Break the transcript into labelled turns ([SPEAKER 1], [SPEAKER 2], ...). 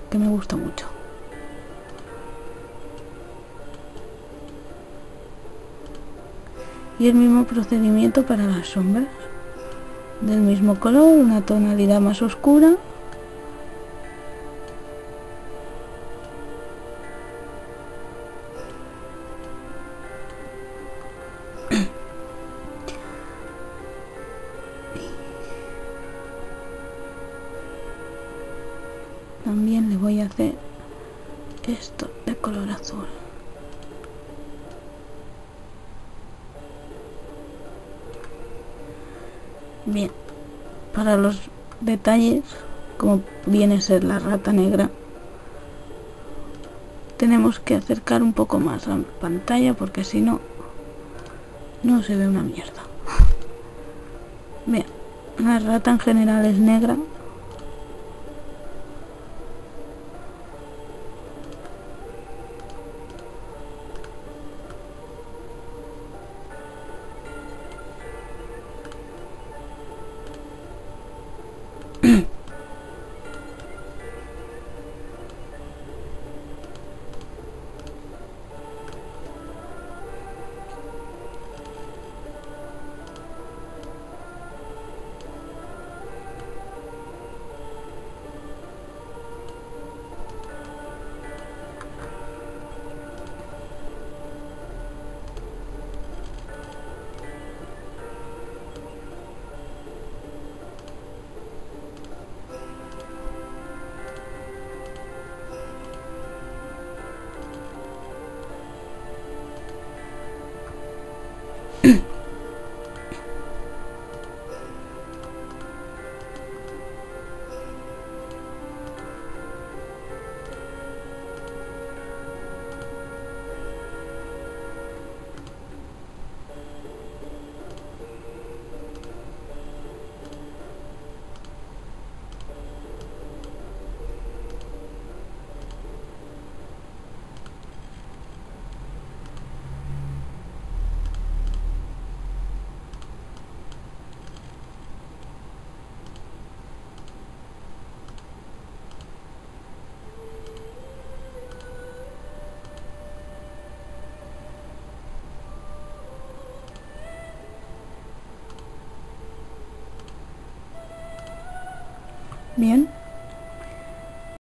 [SPEAKER 1] que me gusta mucho. Y el mismo procedimiento para las sombras. Del mismo color, una tonalidad más oscura. También le voy a hacer esto de color azul. Bien, para los detalles, como viene a ser la rata negra, tenemos que acercar un poco más la pantalla porque si no, no se ve una mierda. Bien, la rata en general es negra. Bien.